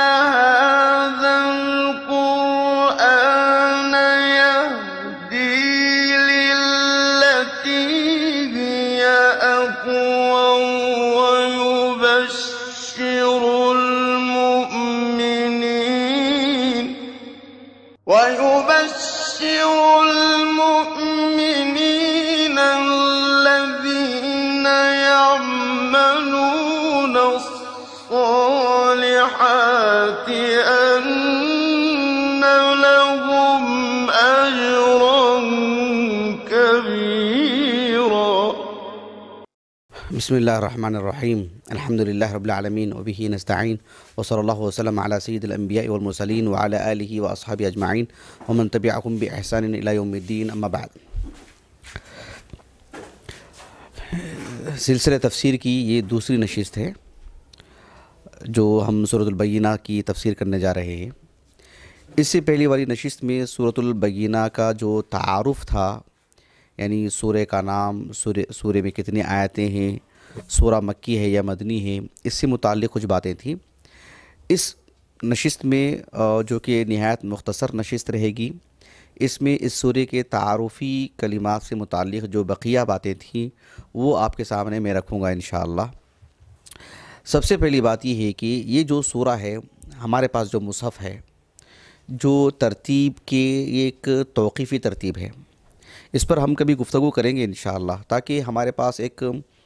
هذا القرآن يهدي للتي هي أقوم ويبشر المؤمنين الذين يعملون الصالحات أن لهم أجرا كبيرا. بسم الله الرحمن الرحيم. الحمد لله رب العالمين وبه نستعين وصلى الله وسلم على سيد الأنبياء والمرسلين وعلى آله وأصحابه أجمعين ومن تبعهم بإحسان إلى يوم الدين. أما بعد، سلسلہ تفسیر کی یہ دوسری نشست ہے جو ہم سورۃ البینہ کی تفسیر کرنے جا رہے ہیں۔ اس سے پہلی والی نشست میں سورۃ البینہ کا جو تعارف تھا، یعنی سورہ کا نام، سورہ میں کتنی آیتیں ہیں، سورہ مکی ہے یا مدنی ہے، اس سے متعلق کچھ باتیں تھیں۔ اس نشست میں جو کہ نہایت مختصر نشست رہے گی، اس میں اس سورہ کے تعارفی کلمات سے متعلق جو بقیہ باتیں تھیں وہ آپ کے سامنے میں رکھوں گا انشاءاللہ۔ سب سے پہلی بات یہ ہے کہ یہ جو سورہ ہے، ہمارے پاس جو مصحف ہے، جو ترتیب کے ایک توقیفی ترتیب ہے، اس پر ہم کبھی گفتگو کریں گے انشاءاللہ، تاکہ ہمارے پاس ایک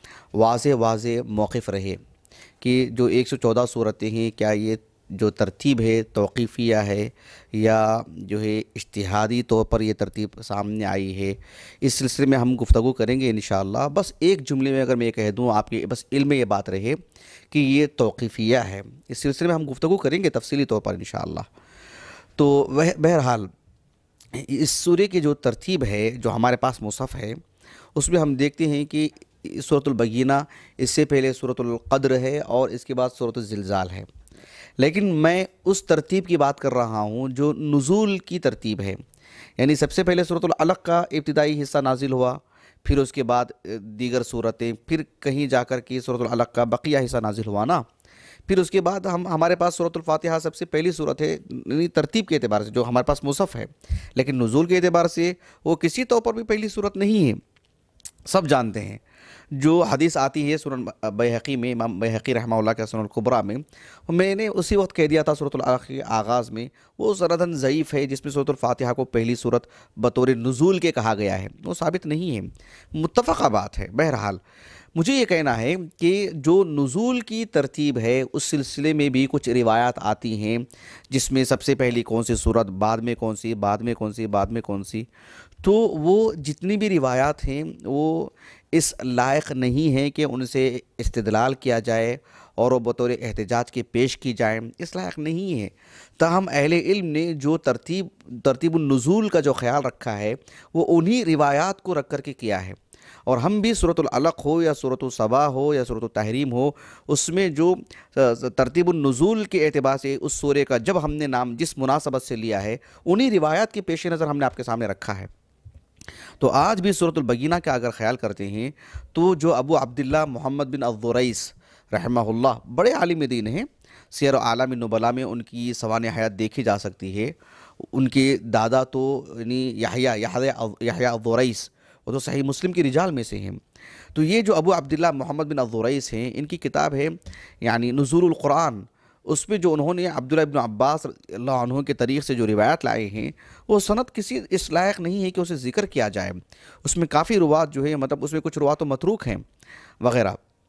واضح موقف رہے کہ جو 114 صورتیں ہیں، کیا یہ جو ترتیب ہے توقیفیہ ہے یا جو ہے اجتہادی طور پر یہ ترتیب سامنے آئی ہے۔ اس سلسلے میں ہم گفتگو کریں گے انشاءاللہ۔ بس ایک جملے میں اگر میں کہہ دوں، آپ کے بس علم میں یہ بات رہے کہ یہ توقیفیہ ہے، اس سلسلے میں ہم گفتگو کریں گے تفصیلی طور پر انشاءاللہ۔ تو بہرحال اس سورہ کی جو ترتیب ہے، جو ہمارے پاس مصحف ہے، اس میں ہم دیکھتے ہیں کہ سورۃ البینہ، اس سے پہلے سورۃ القدر ہے اور اس کے بعد سورۃ الزلزال ہے۔ لیکن میں اس ترتیب کی بات کر رہا ہوں جو نزول کی ترتیب ہے، یعنی سب سے پہلے سورۃ العلق کا ابتدائی حصہ نازل ہوا، پھر اس کے بعد دیگر صورتیں، پھر کہیں جا کر کے سورۃ العلق کا بقیہ حصہ نازل ہوا نا، پھر اس کے بعد ہمارے پاس سورۃ الفاتحہ سب سے پہلی صورت ہے، یعنی ترتیب کے اعتبار سے جو ہمارے پاس مصحف ہے، لیکن نزول کے اعتبار سے وہ کسی طور پر بھی پہلی صورت نہیں ہے، سب جانتے ہیں۔ جو حدیث آتی ہے سنن بیہقی میں، امام بیہقی رحمہ اللہ کے سنن الکبریٰ میں نے اسی وقت کہہ دیا تھا سورۃ العلق کے آغاز میں، وہ سنداً ضعیف ہے، جس میں سورۃ الفاتحہ کو پہلی صورت بطور نزول کے کہا گیا ہے، وہ ثابت نہیں ہے، متفقہ بات ہے۔ بہرحال مجھے یہ کہنا ہے کہ جو نزول کی ترتیب ہے، اس سلسلے میں بھی کچھ روایات آتی ہیں، جس میں سب سے پہلی کون سی صورت، بعد میں کون سی، بعد میں کون سی، بعد میں کون سی، تو وہ جتنی بھی روایات ہیں وہ اس لائق نہیں ہیں کہ ان سے استدلال کیا جائے اور وہ بطور احتجاج کے پیش کی جائیں، اس لائق نہیں ہے۔ تاہم اہل علم نے جو ترتیب النزول کا جو خیال رکھا ہے، وہ انہی روایات کو رکھ کر کے کیا ہے، اور ہم بھی سورۃ العلق ہو یا سورۃ الصبا ہو یا سورۃ التحریم ہو، اس میں جو ترتیب النزول کے اعتبار سے اس سورہ کا جب ہم نے نام جس مناسبت سے لیا ہے، انہی روایات کے پیش نظر ہم نے آپ کے سامنے رکھا ہے۔ تو آج بھی سورۃ البینہ کا اگر خیال کرتے ہیں تو جو ابو عبداللہ محمد بن الضریس رحمہ اللہ بڑے عالم دین ہیں، سیر و اعلام النبلاء میں ان کی سوانح حیات دیکھی جا سکتی ہے۔ ان کے دادا تو یعنی یحییٰ الضریس، وہ تو صحیح مسلم کی رجال میں سے ہیں۔ تو یہ جو ابو عبداللہ محمد بن الضریس ہیں، ان کی کتاب ہے یعنی نزول القرآن، اس میں جو انہوں نے عبداللہ ابن عباس رضی اللہ عنہ کے طریق سے جو روایت لائے ہیں، وہ سند کسی اس لائق نہیں ہے کہ اسے ذکر کیا جائے۔ اس میں کافی روات جو ہے، مطلب اس میں کچھ روات و متروک ہیں وغیرہ،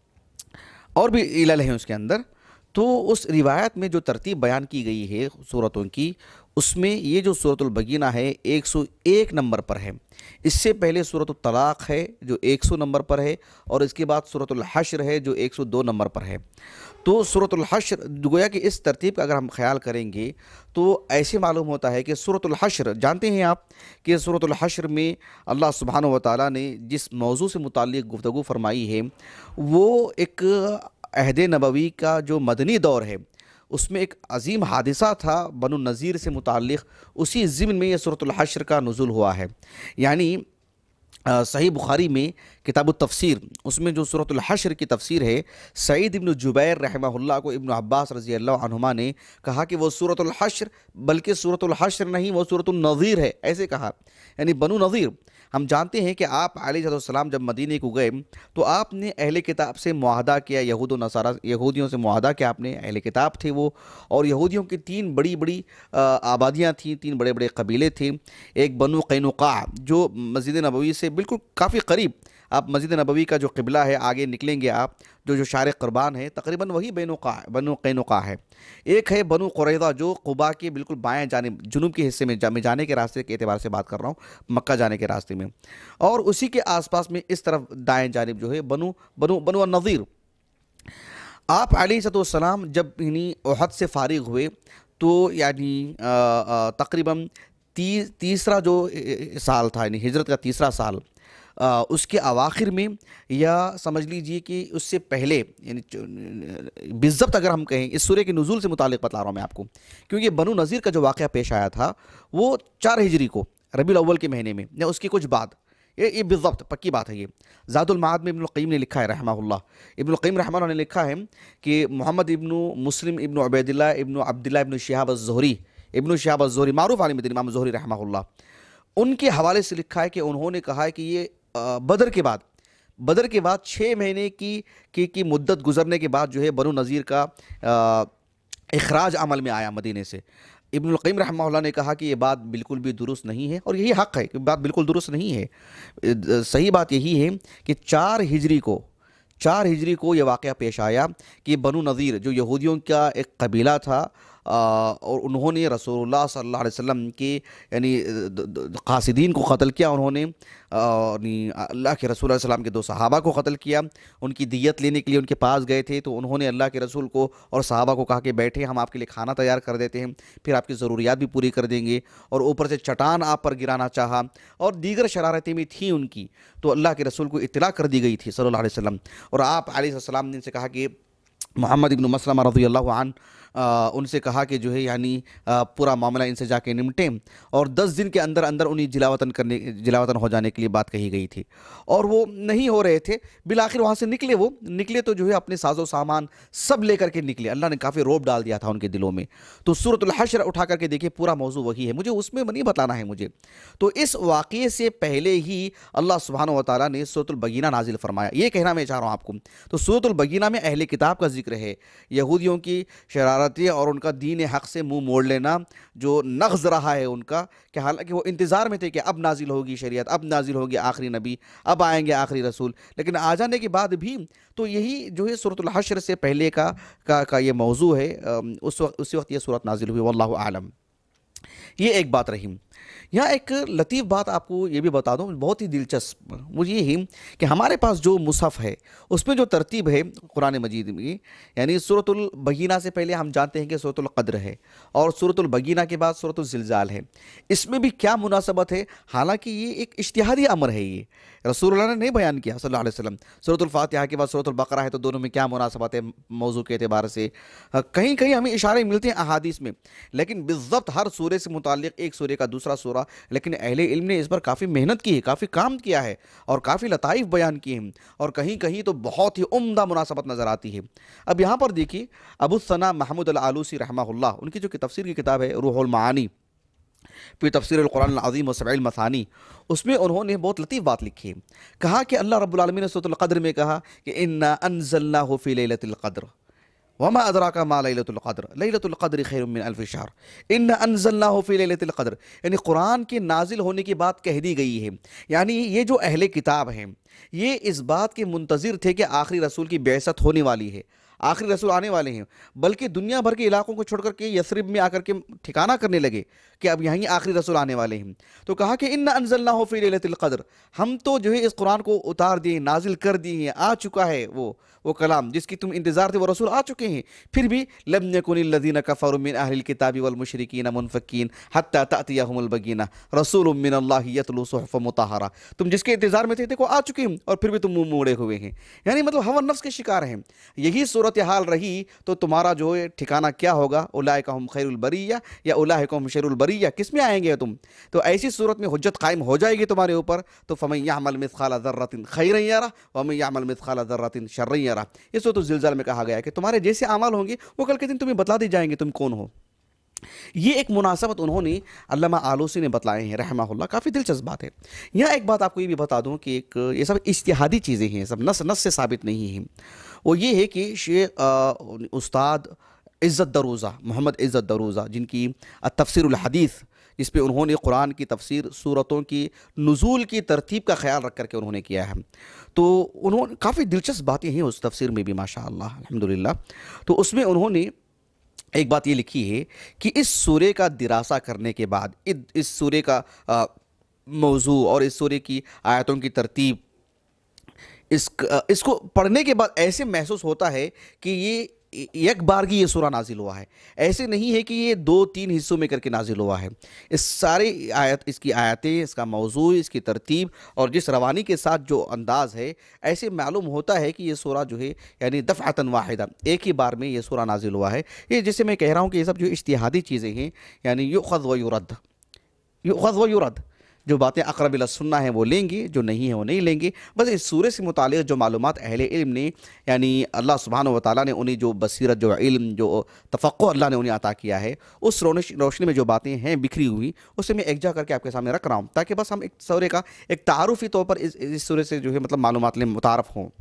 اور بھی علل ہیں اس کے اندر۔ تو اس روایت میں جو ترتیب بیان کی گئی ہے سورتوں کی، اس میں یہ جو سورۃ البینہ ہے 101 نمبر پر ہے۔ اس سے پہلے سورۃ الطلاق ہے جو 100 نمبر پر ہے، اور اس کے بعد سورۃ الحشر ہے جو 102 نمبر پر ہے۔ تو سورۃ الحشر گویا کہ اس ترتیب کا اگر ہم خیال کریں گے تو ایسے معلوم ہوتا ہے کہ سورۃ الحشر، جانتے ہیں آپ کہ سورۃ الحشر میں اللہ سبحانہ و تعالیٰ نے جس موضوع سے متعلق گفتگو فرمائی ہے، وہ ایک عہد نبوی کا جو مدنی دور ہے، اس میں ایک عظیم حادثہ تھا بنو النضیر سے متعلق، اسی ضمن میں یہ سورۃ الحشر کا نزول ہوا ہے۔ یعنی صحیح بخاری میں کتاب التفسیر، اس میں جو سورۃ الحشر کی تفسیر ہے، سعید ابن جبیر رحمہ اللہ کو ابن عباس رضی اللہ عنہما نے کہا کہ وہ سورۃ الحشر، بلکہ سورۃ الحشر نہیں، وہ سورۃ النظیر ہے، ایسے کہا، یعنی بنو نظیر۔ ہم جانتے ہیں کہ آپ علیہ السلام جب مدینے کو گئے تو آپ نے اہل کتاب سے معاہدہ کیا، یہود و نصارہ، یہودیوں سے معاہدہ کیا آپ نے، اہل کتاب تھے وہ، اور یہودیوں کی 3 بڑی بڑی آبادیاں تھیں، 3 بڑے بڑے قبیلے تھے۔ ایک بنو قینقاع جو مسجد نبوی سے بالکل کافی قریب، آپ مسجد نبوی کا جو قبلہ ہے آگے نکلیں گے آپ، جو شارق قربان ہے، تقریباً وہی بنو قینقاع ہے۔ ایک ہے بنو قریظہ جو قباء کے بالکل بائیں جانب، جنوب کے حصے میں جانے کے راستے کے اعتبار سے بات کر رہا ہوں، مکہ جانے کے راستے میں، اور اسی کے آس پاس میں اس طرف دائیں جانب جو ہے بنو النضیر۔ آپ علیہ السلام جب احد سے فارغ ہوئے تو یعنی تقریباً تیسرا جو سال تھا، یعنی ہجرت کا تیسرا سال، اس کے اواخر میں، یا سمجھ لیجئے کہ اس سے پہلے، یعنی بالضبط اگر ہم کہیں اس سورہ کے نزول سے متعلق بتا رہا ہوں میں آپ کو، کیونکہ بنو نذیر کا جو واقعہ پیش آیا تھا وہ 4 ہجری کو ربیع الاول کے مہینے میں، یا اس کے کچھ بعد، یہ بالضبط پکی بات ہے۔ یہ زاد المعاد میں ابن القیم نے لکھا ہے رحمہ اللہ، ابن القیم رحمہ اللہ نے لکھا ہے کہ محمد ابن مسلم ابن عبید اللہ ابن عبداللہ ابن شہاب الزہری، معروف عالم دین امام زہری رحمہ اللہ، ان کے حوالے سے لکھا ہے کہ انہوں نے کہا ہے کہ یہ بدر کے بعد 6 مہینے کی مدت گزرنے کے بعد جو ہے بنو نذیر کا اخراج عمل میں آیا مدینے سے۔ ابن القیم رحمہ اللہ نے کہا کہ یہ بات بالکل بھی درست نہیں ہے، اور یہی حق ہے کہ بات بالکل درست نہیں ہے۔ صحیح بات یہی ہے کہ 4 ہجری کو یہ واقعہ پیش آیا کہ بنو نذیر جو یہودیوں کا ایک قبیلہ تھا، اور انہوں نے رسول اللہ صلی اللہ علیہ وسلم کے یعنی قاصدین کو قتل کیا، انہوں نے اللہ کے رسول علیہ السلام کے 2 صحابہ کو قتل کیا۔ ان کی دیت لینے کے لیے ان کے پاس گئے تھے تو انہوں نے اللہ کے رسول کو اور صحابہ کو کہا کہ بیٹھے، ہم آپ کے لیے کھانا تیار کر دیتے ہیں، پھر آپ کی ضروریات بھی پوری کر دیں گے، اور اوپر سے چٹان آپ پر گرانا چاہا، اور دیگر شرارتیں بھی تھیں ان کی، تو اللہ کے رسول کو اطلاع کر دی گئی تھی صلی اللہ علیہ وسلم، اور آپ علیہ السلام نے ان سے کہا کہ محمد ابن مسلمہ رضی اللہ عنہ ان سے کہا کہ جو ہے یعنی پورا معاملہ ان سے جا کے نمٹیں، اور 10 دن کے اندر انہیں جلاوطن ہو جانے کے لیے بات کہی گئی تھی، اور وہ نہیں ہو رہے تھے۔ بالآخر وہاں سے نکلے تو جو ہے اپنے ساز و سامان سب لے کر کے نکلے، اللہ نے کافی روب ڈال دیا تھا ان کے دلوں میں۔ تو سورۃ الحشر اٹھا کر کے دیکھیں، پورا موضوع وہی ہے، مجھے اس میں نہیں بتلانا ہے مجھے۔ تو اس واقعے سے پہلے ہی اللہ سبحانہ و تعالیٰ نے سورۃ البینہ نازل فرمایا، یہ کہنا میں چاہ رہا ہوں آپ کو۔ تو سورۃ البینہ میں اہل کتاب کا ذکر ہے، یہودیوں کی شرارتیں اور ان کا دین حق سے منہ موڑ لینا جو نغز رہا ہے ان کا، کہ حالانکہ وہ انتظار میں تھے کہ اب نازل ہوگی شریعت، اب نازل ہوگی آخری نبی، اب آئیں گے آخری رسول، لیکن آ جانے کے بعد بھی تو یہی جو ہے سورۃ الحشر سے پہلے کا یہ موضوع ہے، اسی وقت یہ سورت نازل ہوئی، واللہ اعلم۔ یہ ایک بات رہی۔ یہاں ایک لطیف بات آپ کو یہ بھی بتا دوں، بہت ہی دلچسپ، وہ یہ ہی کہ ہمارے پاس جو مصحف ہے اس میں جو ترتیب ہے قرآن مجید میں، یعنی سورۃ البینہ سے پہلے ہم جانتے ہیں کہ سورۃ القدر ہے، اور سورۃ البینہ کے بعد سورۃ الزلزال ہے۔ اس میں بھی کیا مناسبت ہے؟ حالانکہ یہ ایک اجتہادی امر ہے، یہ رسول اللہ نے نہیں بیان کیا صلی اللہ علیہ وسلم۔ سورۃ الفاتحہ کے بعد سورۃ البقرہ ہے، تو دونوں میں کیا مناسبت ہے موضوع کے اعتبار سے؟ کہیں ہمیں اشارے ملتے ہیں احادیث میں، لیکن بالضبط ہر سورے سے متعلق ایک سورے کا دوسرا سورہ، لیکن اہل علم نے اس پر کافی محنت کی ہے، کافی کام کیا ہے، اور کافی لطائف بیان کیے ہیں، اور کہیں تو بہت ہی عمدہ مناسبت نظر آتی ہے۔ اب یہاں پر دیکھیے، ابو الثناء محمود العلوسی رحمہ اللہ، ان کی جو تفسیر کی کتاب ہے روح المعانی پھر تفسیر القرآن العظیم و سبع المثانی، اس میں انہوں نے بہت لطیف بات لکھی ہے۔ کہا کہ اللہ رب العالمین نے سورۃ القدر میں کہا کہ انا انزلناہ فی لیلۃ القدر وما ادراک ما لیلۃ القدر لیلۃ القدر خیر من الف شہر انا انزلناہ فی لیلۃ القدر، یعنی قرآن کے نازل ہونے کی بات کہہ دی گئی ہے، یعنی یہ جو اہل کتاب ہیں یہ اس بات کے منتظر تھے کہ آخری رسول کی بعثت ہونے والی ہے، آخری رسول آنے والے ہیں، بلکہ دنیا بھر کے علاقوں کو چھوڑ کر کے یثرب میں آ کر کے ٹھکانہ کرنے لگے کہ اب یہیں آخری رسول آنے والے ہیں۔ تو کہا کہ انا انزلناہ فی لیلۃ القدر، ہم تو جو ہے اس قرآن کو اتار دیے، نازل کر دیے، آ چکا ہے وہ کلام جس کی تم انتظار تھے، وہ رسول آ چکے ہیں، پھر بھی لم یکن الذین کفروا من اہل الکتاب والمشرکین منفکین حتی تأتیہم البینہ رسول من اللہ یتلو صحفا مطہرہ، تم جس کے انتظار میں تھے دیکھو آ چکے ہیں، اور پھر بھی تم منہ موڑے ہوئے ہیں، یعنی مطلب ہوا نفس کے شکار ہیں۔ یہی سورۃ صورتحال رہی تو تمہارا جو ہے ٹھکانہ کیا ہوگا؟ اولئک ہم خیر البریہ یا اولئک ہم شر البریہ، کس میں آئیں گے تم؟ تو ایسی صورت میں حجت قائم ہو جائے گی تمہارے اوپر. تو فمن یعمل مثقال ذرۃ خیرا یرہ ومن یعمل مثقال ذرۃ شرا یرہ. اس سورۃ الزلزال میں کہا گیا ہے کہ تمہارے جیسے اعمال ہوں گے وہ کل کے دن تمہیں بتلا دی جائیں گے تم کون ہو. یہ ایک مناسبت انہوں نے علامہ آلوسی نے بتلائے ہیں رحمہ اللہ، کافی دلچسپ بات ہے. یہاں ایک بات آپ کو یہ بھی بتا دوں کہ یہ سب اجتہادی چیزیں ہیں، سب نص سے ثابت نہیں ہیں. وہ یہ ہے کہ شیخ استاد عزت دروزہ، محمد عزت دروزہ، جن کی تفسیر الحدیث، جس پہ انہوں نے قرآن کی تفسیر صورتوں کی نزول کی ترتیب کا خیال رکھ کر کے انہوں نے کیا ہے، تو انہوں نے کافی دلچسپ باتیں ہیں اس تفسیر میں بھی ماشاءاللہ الحمدللہ. تو اس میں انہوں نے ایک بات یہ لکھی ہے کہ اس سورے کا دراسہ کرنے کے بعد، اس سورے کا موضوع اور اس سورے کی آیتوں کی ترتیب، اس کو پڑھنے کے بعد ایسے محسوس ہوتا ہے کہ یہ ایک بارگی یہ سورہ نازل ہوا ہے. ایسے نہیں ہے کہ یہ 2-3 حصوں میں کر کے نازل ہوا ہے. اس ساری اس کی آیتیں، اس کا موضوع، اس کی ترتیب اور جس روانی کے ساتھ جو انداز ہے، ایسے معلوم ہوتا ہے کہ یہ سورہ جو ہے یعنی دفعتاً واحدہ، ایک ہی بار میں یہ سورہ نازل ہوا ہے. یہ جیسے میں کہہ رہا ہوں کہ یہ سب جو اجتہادی چیزیں ہیں، یعنی یؤخذ و یرد، یؤخذ و یرد، جو باتیں اقرب الی السنہ ہیں وہ لیں گے، جو نہیں ہیں وہ نہیں لیں گے. بس اس سورے سے متعلق جو معلومات اہل علم نے، یعنی اللہ سبحانہ و تعالیٰ نے انہیں جو بصیرت، جو علم، جو تفقہ اللہ نے انہیں عطا کیا ہے، اس روشنی میں جو باتیں ہیں بکھری ہوئی، اسے میں ایک جا کر کے آپ کے سامنے رکھ رہا ہوں، تاکہ بس ہم ایک سورے کا ایک تعارفی طور پر اس سورے سے جو ہے مطلب معلومات لیں، متعارف ہوں.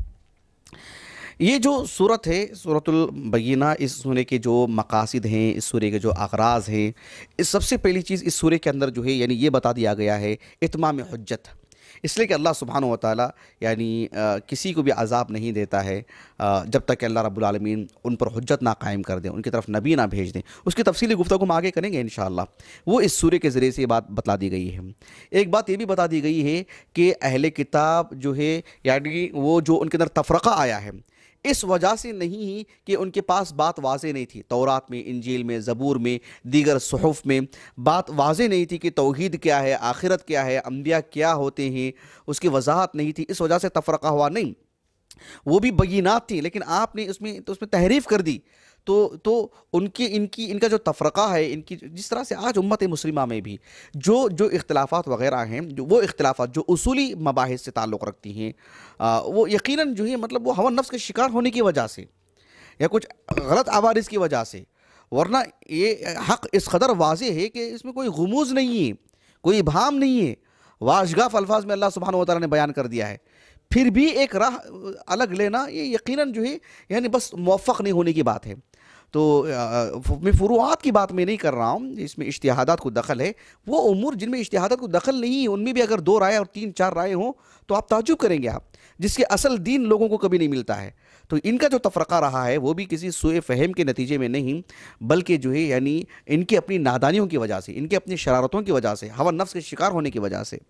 یہ جو صورت ہے سورۃ البینہ، اس سورے کے جو مقاصد ہیں، اس سورے کے جو اغراض ہیں، اس سب سے پہلی چیز اس سورے کے اندر جو ہے یعنی یہ بتا دیا گیا ہے اتمام حجت. اس لیے کہ اللہ سبحانہ و تعالیٰ یعنی کسی کو بھی عذاب نہیں دیتا ہے جب تک کہ اللہ رب العالمین ان پر حجت نہ قائم کر دیں، ان کی طرف نبی نہ بھیج دیں. اس کی تفصیلی گفتگو ہم آگے کریں گے انشاءاللہ. وہ اس سورے کے ذریعے سے یہ بات بتلا دی گئی ہے. ایک بات یہ بھی بتا دی گئی ہے کہ اہل کتاب جو ہے یعنی وہ جو ان کے اندر تفرقہ آیا ہے، اس وجہ سے نہیں کہ ان کے پاس بات واضح نہیں تھی. تورات میں، انجیل میں، زبور میں، دیگر صحف میں بات واضح نہیں تھی کہ توحید کیا ہے، آخرت کیا ہے، انبیاء کیا ہوتے ہیں، اس کی وضاحت نہیں تھی. اس وجہ سے تفرقہ ہوا نہیں. وہ بھی بینات تھیں، لیکن آپ نے اس میں تحریف کر دی. تو ان کا جو تفرقہ ہے، ان کی جس طرح سے آج امت مسلمہ میں بھی جو اختلافات وغیرہ ہیں، وہ اختلافات جو اصولی مباحث سے تعلق رکھتی ہیں، وہ یقیناً جو ہے مطلب وہ ہوا نفس کے شکار ہونے کی وجہ سے یا کچھ غلط عوارض کی وجہ سے، ورنہ یہ حق اس قدر واضح ہے کہ اس میں کوئی غموض نہیں ہے، کوئی ابہام نہیں ہے. واشگاف الفاظ میں اللہ سبحانہ و تعالیٰ نے بیان کر دیا ہے. پھر بھی ایک راہ الگ لینا یہ یقیناً جو ہے یعنی بس موفق نہیں ہونے کی بات ہے. تو میں فروعات کی بات میں نہیں کر رہا ہوں، اس میں اجتہادات کو دخل ہے. وہ امور جن میں اجتہادات کو دخل نہیں ہے، ان میں بھی اگر 2 رائے اور 3-4 رائے ہوں تو آپ تعجب کریں گے، آپ جس کے اصل دین لوگوں کو کبھی نہیں ملتا ہے. تو ان کا جو تفرقہ رہا ہے وہ بھی کسی سوء فہم کے نتیجے میں نہیں، بلکہ جو ہے یعنی ان کی اپنی نادانیوں کی وجہ سے، ان کے اپنی شرارتوں کی وجہ سے، ہوا نفس کے شکار ہونے کی وجہ سے.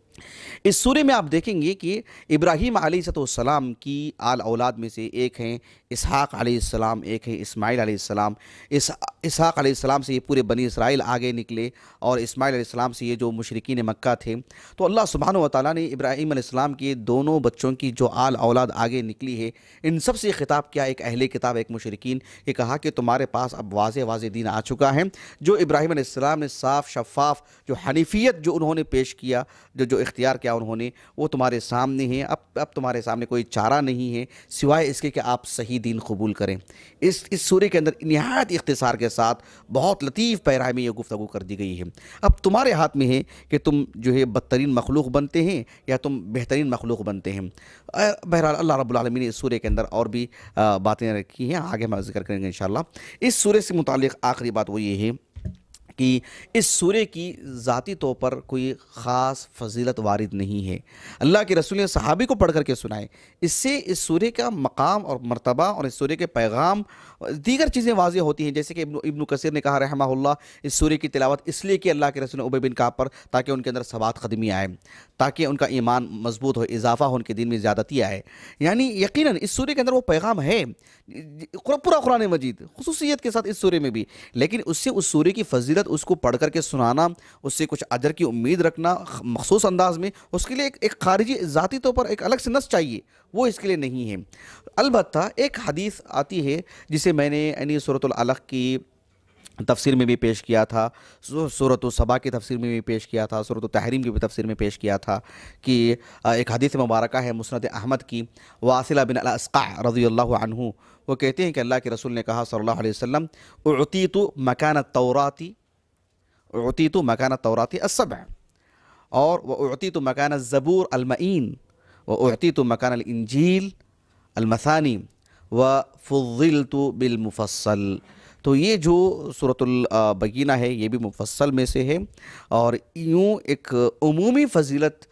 اس سورے میں آپ دیکھیں گے کہ ابراہیم علیہ السلام کی آل اولاد میں سے ایک ہیں اسحاق علیہ السلام، ایک ہے اسماعیل علیہ السلام. اسحاق علیہ السلام سے یہ پورے بنی اسرائیل آگے نکلے، اور اسماعیل علیہ السلام سے یہ جو مشرکین مکہ تھے. تو اللہ سبحانہ و تعالیٰ نے ابراہیم علیہ السلام کے دونوں بچوں کی جو آل اولاد آگے نکلی ہے، ان سب سے خطاب کیا، ایک اہل کتاب، ایک مشرکین، یہ کہا کہ تمہارے پاس اب واضح دین آ چکا ہے. جو ابراہیم علیہ السلام نے صاف شفاف جو حنیفیت جو انہوں نے پیش کیا، جو اختیار کیا انہوں نے، وہ تمہارے سامنے ہیں. اب تمہارے سامنے کوئی چارہ نہیں ہے سوائے اس کے کہ آپ صحیح دین قبول کریں. اس سورے کے اندر نہایت اختصار کے ساتھ بہت لطیف پیرائے میں یہ گفتگو کر دی گئی ہے. اب تمہارے ہاتھ میں ہے کہ تم جو ہے بدترین مخلوق بنتے ہیں یا تم بہترین مخلوق بنتے ہیں. بہرحال اللہ رب العالمین نے اس سورے کے اندر اور بھی باتیں رکھی ہیں، آگے ہم ذکر کریں گے انشاءاللہ. اس سورے سے متعلق آخری بات وہ یہ ہے کہ اس سورے کی ذاتی طور پر کوئی خاص فضیلت وارد نہیں ہے. اللہ کے رسول نے صحابی کو پڑھ کر کے سنائے. اس سے اس سورے کا مقام اور مرتبہ اور اس سورے کے پیغام، دیگر چیزیں واضح ہوتی ہیں. جیسے کہ ابن کثیر نے کہا رحمہ اللہ، اس سورے کی تلاوت اس لیے کہ اللہ کے رسول نے ابی بن کعب پر، تاکہ ان کے اندر ثبات قدمی آئے، تاکہ ان کا ایمان مضبوط ہو، اضافہ ہو، ان کے دین میں زیادتی آئے. یعنی یقیناً اس سورے کے اندر وہ پیغام ہے، پورا قرآن مجید خصوصیت کے ساتھ اس سورے میں بھی، لیکن اس سے اس سورے کی فضیلت فضیلت اس کو پڑھ کر کے سنانا، اس سے کچھ اجر کی امید رکھنا مخصوص انداز میں، اس کے لیے ایک خارجی ذاتی طور پر ایک الگ سے نص چاہیے، وہ اس کے لیے نہیں ہے۔ البتہ ایک حدیث آتی ہے جسے میں نے یعنی سورۃ العلق کی تفسیر میں بھی پیش کیا تھا، سورۃ السبا کی تفسیر میں بھی پیش کیا تھا، سورۃ التحریم کی بھی تفسیر میں پیش کیا تھا کہ ایک حدیث مبارکہ ہے مسند احمد کی، واصلہ بن الاسقع رضی اللہ عنہ وہ کہتے ہیں کہ اللہ کے رسول نے کہا صلی اللہ علیہ وسلم، اعطیت مکان التوراۃ السبع، اور واعطیت مکان الزبور المعین، واعطیت مکان الانجیل المثانی، وفضلت بالمفصل۔ تو یہ جو سورۃ البینہ ہے یہ بھی مفصل میں سے ہے، اور یوں ایک عمومی فضیلت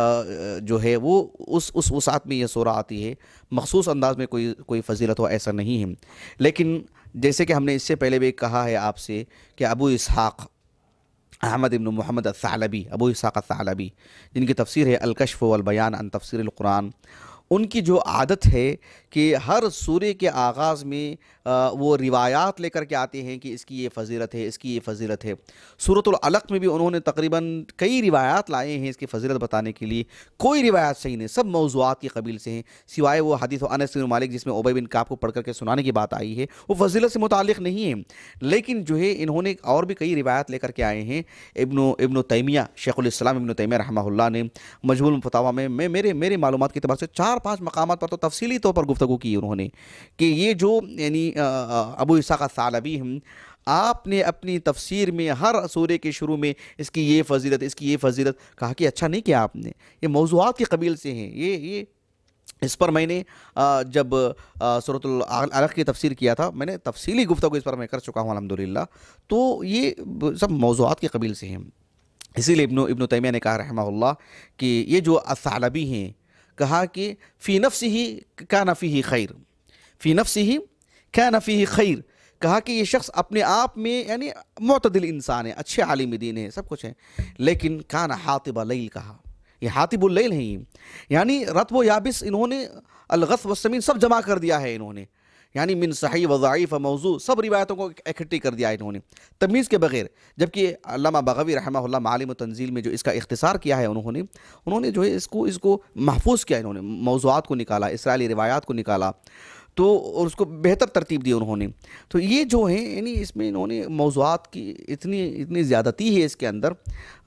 جو ہے وہ اس وسعت میں یہ سورہ آتی ہے، مخصوص انداز میں کوئی فضیلت ہو ایسا نہیں ہے۔ لیکن جیسے کہ ہم نے اس سے پہلے بھی کہا ہے آپ سے کہ ابو اسحاق احمد ابن محمد الثعلبی، ابو اسحاق الثعلبی، جن کی تفسیر ہے الکشف والبیان عن تفسیر القرآن، ان کی جو عادت ہے کہ ہر سورے کے آغاز میں وہ روایات لے کر کے آتے ہیں کہ اس کی یہ فضیلت ہے، اس کی یہ فضیلت ہے۔ سورۃ العلق میں بھی انہوں نے تقریباً کئی روایات لائے ہیں اس کی فضیلت بتانے کے لیے، کوئی روایات صحیح نہیں، سب موضوعات کی قبیل سے ہیں، سوائے وہ حدیث انس بن مالک جس میں ابی بن کعب کو پڑھ کر کے سنانے کی بات آئی ہے، وہ فضیلت سے متعلق نہیں ہے۔ لیکن جو ہے انہوں نے اور بھی کئی روایات لے کر کے آئے ہیں۔ ابن تیمیہ، شیخ الاسلام ابن تیمیہ رحمہ اللہ نے مجموع الفتاویٰ میں میرے معلومات کے اعتبار سے 4-5 مقامات پر تو تفصیلی طور پر گفتگو کی انہوں نے کہ یہ جو یعنی ابو اسحاق الثعلبی ہیں، آپ نے اپنی تفسیر میں ہر سورے کے شروع میں اس کی یہ فضیلت، اس کی یہ فضیلت کہا کہ اچھا نہیں کیا آپ نے، یہ موضوعات کی قبیل سے ہیں۔ یہ اس پر میں نے جب سورۃ العلق کی تفسیر کیا تھا، میں نے تفصیلی گفتگو اس پر میں کر چکا ہوں الحمدللہ، تو یہ سب موضوعات کی قبیل سے ہیں۔ اسی لیے ابن تیمیہ نے کہا رحمہ اللہ کہ یہ جو الثعلبی ہیں، کہا کہ فی نفسہ کان فیہ خیر، فی نفسہ کان فیہ خیر، کہا کہ یہ شخص اپنے آپ میں یعنی معتدل انسان ہے، اچھے عالم دین ہے، سب کچھ ہے، لیکن کان حاطب اللیل، کہا یہ حاطب اللیل ہیں، یعنی رطب و یابس انہوں نے الغث والسمین سب جمع کر دیا ہے انہوں نے، یعنی من صحیح و ضعیف و موضوع سب روایتوں کو اکٹھی کر دیا انہوں نے تمیز کے بغیر۔ جبکہ علامہ بغوی رحمہ اللہ معالم و تنزیل میں جو اس کا اختصار کیا ہے انہوں نے جو ہے اس کو محفوظ کیا، انہوں نے موضوعات کو نکالا، اسرائیلی روایات کو نکالا، تو اور اس کو بہتر ترتیب دی انہوں نے۔ تو یہ جو ہیں یعنی اس میں انہوں نے موضوعات کی اتنی زیادتی ہے اس کے اندر،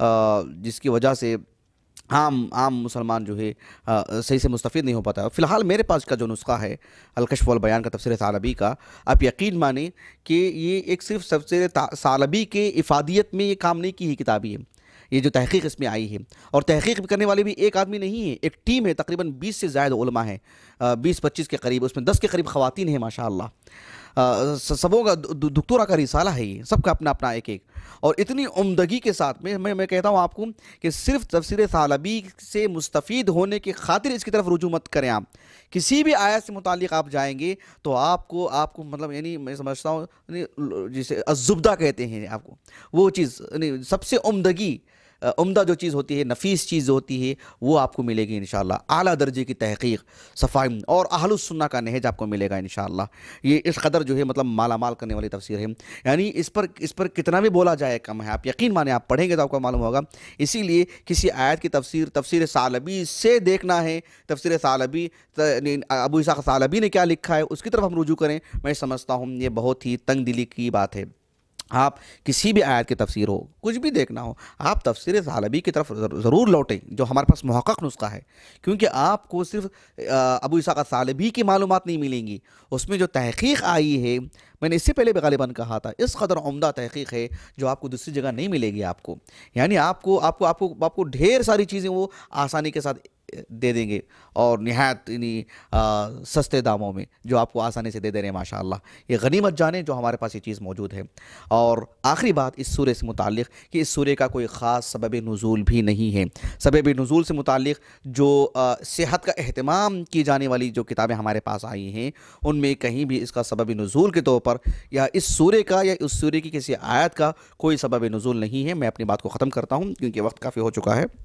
جس کی وجہ سے عام مسلمان جو ہے صحیح سے مستفید نہیں ہو پاتا۔ فی الحال میرے پاس کا جو نسخہ ہے الکشف والبیان کا تفسیر ثعلبی کا، آپ یقین مانیں کہ یہ ایک صرف تفسیر ثعلبی کے افادیت میں یہ کام نہیں کی ہے کتابی ہے، یہ جو تحقیق اس میں آئی ہے، اور تحقیق کرنے والے بھی ایک آدمی نہیں ہے، ایک ٹیم ہے، تقریباً 20 سے زائد علماء ہیں، 20-25 کے قریب، اس میں 10 کے قریب خواتین ہیں ماشاءاللہ، سبوں کا دکتورہ کا رسالہ ہے، یہ سب کا اپنا ایک اور اتنی عمدگی کے ساتھ میں کہتا ہوں آپ کو کہ صرف تفسیر ثعلبی سے مستفید ہونے کی خاطر اس کی طرف رجوع مت کریں۔ آپ کسی بھی آیت سے متعلق آپ جائیں گے تو آپ کو مطلب یعنی میں سمجھتا ہوں جسے الزبدہ کہتے ہیں، آپ کو وہ چیز یعنی سب سے عمدہ جو چیز ہوتی ہے، نفیس چیز ہوتی ہے، وہ آپ کو ملے گی انشاءاللہ، اعلیٰ درجے کی تحقیق، صفائی اور اہل السنہ کا نہج آپ کو ملے گا انشاءاللہ۔ یہ اس قدر جو ہے مطلب مالا مال کرنے والی تفسیر ہے، یعنی اس پر کتنا بھی بولا جائے کم ہے، آپ یقین مانیں، آپ پڑھیں گے تو آپ کو معلوم ہوگا۔ اسی لیے کسی آیت کی تفسیر ثعلبی سے دیکھنا ہے، تفسیر ثعلبی ابو اسحاق ثعلبی نے کیا لکھا ہے اس کی طرف ہم رجوع کریں، میں سمجھتا ہوں یہ بہت ہی تنگ دلی کی بات ہے۔ آپ کسی بھی آیت کی تفسیر ہو، کچھ بھی دیکھنا ہو، آپ تفسیر ثعلبی کی طرف ضرور لوٹیں، جو ہمارے پاس محقق نسخہ ہے، کیونکہ آپ کو صرف ابو اسحاق ثعلبی کی معلومات نہیں ملیں گی، اس میں جو تحقیق آئی ہے، میں نے اس سے پہلے بھی غالباً کہا تھا، اس قدر عمدہ تحقیق ہے جو آپ کو دوسری جگہ نہیں ملے گی آپ کو، یعنی آپ کو ڈھیر ساری چیزیں وہ آسانی کے ساتھ دے دیں گے، اور نہایت یعنی سستے داموں میں جو آپ کو آسانی سے دے دے رہے ہیں ماشاءاللہ۔ یہ غنیمت جانیں جو ہمارے پاس یہ چیز موجود ہے۔ اور آخری بات اس سورے سے متعلق کہ اس سورے کا کوئی خاص سبب نزول بھی نہیں ہے۔ سبب نزول سے متعلق جو صحت کا اہتمام کی جانے والی جو کتابیں ہمارے پاس آئی ہیں، ان میں کہیں بھی اس کا سبب نزول کے طور پر یا اس سورے کا یا اس سورے کی کسی آیت کا کوئی سبب نزول نہیں ہے۔ میں اپنی بات کو ختم کرتا ہوں کیونکہ وقت کافی ہو چکا ہے۔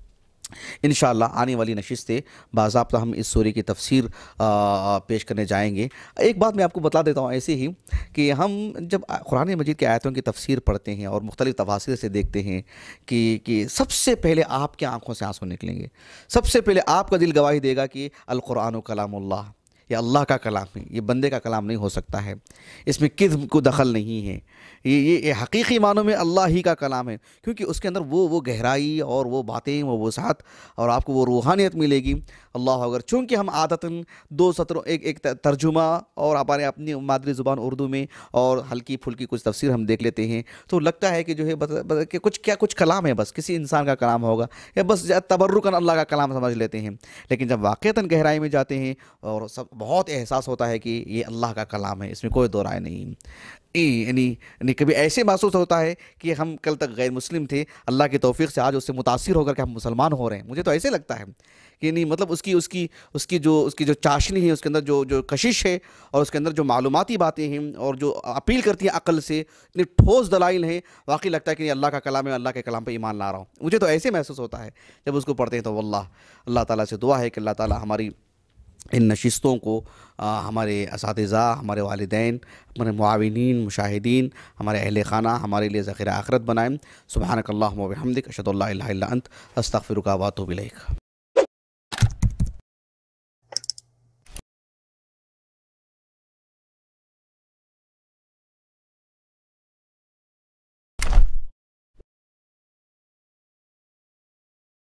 انشاءاللہ آنے والی نشستیں باضابطہ ہم اس سورے کی تفسیر پیش کرنے جائیں گے۔ ایک بات میں آپ کو بتا دیتا ہوں ایسے ہی کہ ہم جب قرآن مجید کی آیتوں کی تفسیر پڑھتے ہیں اور مختلف تفاسیر سے دیکھتے ہیں کہ سب سے پہلے آپ کی آنکھوں سے آنسو نکلیں گے، سب سے پہلے آپ کا دل گواہی دے گا کہ القرآن کلام اللہ، یہ اللہ کا کلام ہے، یہ بندے کا کلام نہیں ہو سکتا ہے، اس میں کذب کو دخل نہیں ہے، یہ حقیقی معنوں میں اللہ ہی کا کلام ہے، کیونکہ اس کے اندر وہ گہرائی اور وہ باتیں، وہ وسعت اور آپ کو وہ روحانیت ملے گی۔ اللہ اگر چونکہ ہم عادتاً دو سطروں ایک ترجمہ اور اپنی مادری زبان اردو میں اور ہلکی پھلکی کچھ تفسیر ہم دیکھ لیتے ہیں تو لگتا ہے کہ جو ہے کہ کچھ کلام ہے، بس کسی انسان کا کلام ہوگا یا بس تبرکاً اللہ کا کلام سمجھ لیتے ہیں، لیکن جب واقعتاً گہرائی میں جاتے ہیں اور بہت احساس ہوتا ہے کہ یہ اللہ کا کلام ہے، اس میں کوئی دو رائے نہیں۔ یعنی کبھی ایسے محسوس ہوتا ہے کہ ہم کل تک غیر مسلم تھے، اللہ کی توفیق سے آج اس سے متاثر ہو کر کے ہم مسلمان ہو رہے ہیں۔ مجھے تو ایسے لگتا ہے کہ نہیں، مطلب اس کی جو چاشنی ہے، اس کے اندر جو کشش ہے اور اس کے اندر جو معلوماتی باتیں ہیں اور جو اپیل کرتی ہیں عقل سے، اتنے ٹھوس دلائل ہیں، واقعی لگتا ہے کہ یہ اللہ کا کلام ہے، اللہ کے کلام پہ ایمان لا رہا ہوں۔ مجھے تو ایسے محسوس ہوتا ہے جب اس کو پڑھتے ہیں تو واللہ اللہ تعالیٰ سے دعا ہے کہ اللہ تعالیٰ ہماری ان نشستوں کو ہمارے اساتذہ، ہمارے والدین، ہمارے معاونین، مشاہدین، ہمارے اہل خانہ ہمارے لیے ذخیرہ آخرت بنائیں۔ سبحانک اللہم و بحمدک، اشہد ان لا الہ الا انت، استغفرک و اتوب الیک۔